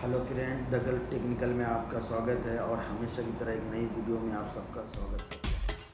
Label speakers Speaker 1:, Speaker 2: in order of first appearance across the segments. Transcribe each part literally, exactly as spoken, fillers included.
Speaker 1: Hello friend, the Gulf technical में आपका स्वागत है और हमेशा की तरह एक नई वीडियो में आप सबका स्वागत है।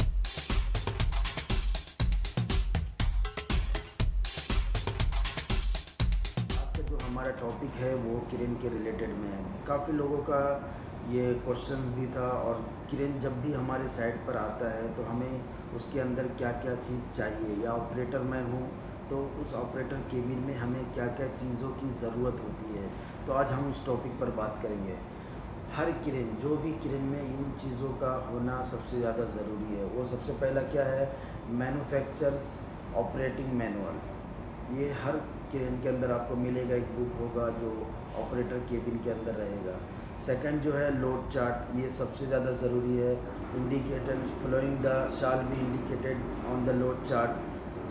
Speaker 1: आज का जो हमारा टॉपिक है वो क्रेन के रिलेटेड में है। काफ़ी लोगों का ये क्वेश्चन भी था और क्रेन जब भी हमारे साइट पर आता है तो हमें उसके अंदर क्या क्या चीज़ चाहिए, या ऑपरेटर मैं हूँ तो उस ऑपरेटर केबिन में हमें क्या क्या चीज़ों की ज़रूरत होती है। तो आज हम इस टॉपिक पर बात करेंगे। हर क्रेन, जो भी क्रेन में इन चीज़ों का होना सबसे ज़्यादा ज़रूरी है। वो सबसे पहला क्या है, मैन्युफैक्चरर्स ऑपरेटिंग मैनुअल। ये हर क्रेन के अंदर आपको मिलेगा, एक बुक होगा जो ऑपरेटर केबिन के अंदर रहेगा। सेकंड जो है लोड चार्ट, ये सबसे ज़्यादा ज़रूरी है। Indicator flowing the shall be indicated on the load chart.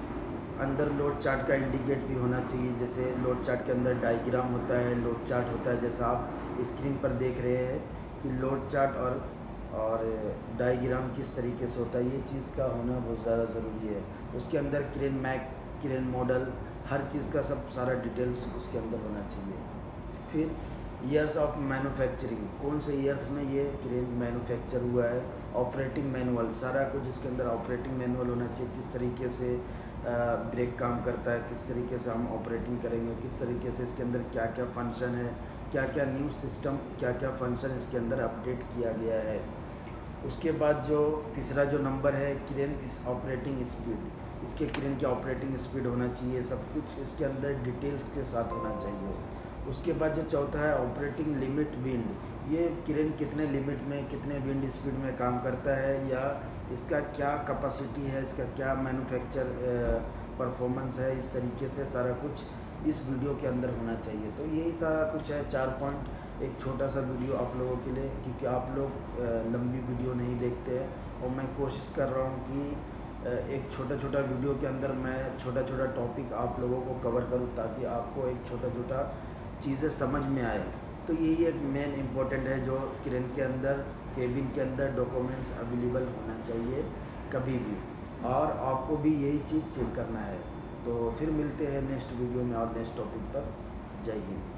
Speaker 1: अंदर लोड चार्ट का इंडिकेट भी होना चाहिए। जैसे लोड चार्ट के अंदर डायग्राम होता है, लोड चार्ट होता है, जैसा आप स्क्रीन पर देख रहे हैं कि लोड चार्ट और और डायग्राम किस तरीके से होता है, ये चीज़ का होना बहुत ज़्यादा ज़रूरी है। उसके अंदर क्रेन मैक, क्रेन मॉडल, हर चीज़ का सब सारा डिटेल्स उसके अंदर होना चाहिए। फिर ईयर्स ऑफ मैन्युफैक्चरिंग, कौन से ईयर्स में ये क्रेन मैन्युफैक्चर हुआ है। ऑपरेटिंग मैनुअल, सारा कुछ इसके अंदर ऑपरेटिंग मैनुअल होना चाहिए। किस तरीके से ब्रेक काम करता है, किस तरीके से हम ऑपरेटिंग करेंगे, किस तरीके से इसके अंदर क्या क्या फंक्शन है, क्या क्या न्यू सिस्टम, क्या क्या फंक्शन इसके अंदर अपडेट किया गया है। उसके बाद जो तीसरा जो नंबर है, क्रेन इस ऑपरेटिंग स्पीड, इसके क्रेन की ऑपरेटिंग स्पीड होना चाहिए। सब कुछ इसके अंदर डिटेल्स के साथ होना चाहिए। उसके बाद जो चौथा है ऑपरेटिंग लिमिट विंड, ये क्रेन कितने लिमिट में, कितने विंड स्पीड में काम करता है, या इसका क्या कैपेसिटी है, इसका क्या मैन्युफैक्चर परफॉर्मेंस है। इस तरीके से सारा कुछ इस वीडियो के अंदर होना चाहिए। तो यही सारा कुछ है, चार पॉइंट, एक छोटा सा वीडियो आप लोगों के लिए, क्योंकि आप लोग लंबी वीडियो नहीं देखते हैं और मैं कोशिश कर रहा हूँ कि एक छोटा छोटा वीडियो के अंदर मैं छोटा छोटा टॉपिक आप लोगों को कवर करूँ, ताकि आपको एक छोटा छोटा चीज़ें समझ में आए। तो यही एक मेन इम्पोर्टेंट है जो क्रेन के अंदर, केबिन के अंदर डॉक्यूमेंट्स अवेलेबल होना चाहिए कभी भी, और आपको भी यही चीज़ चेक करना है। तो फिर मिलते हैं नेक्स्ट वीडियो में और नेक्स्ट टॉपिक पर। जय हिंद।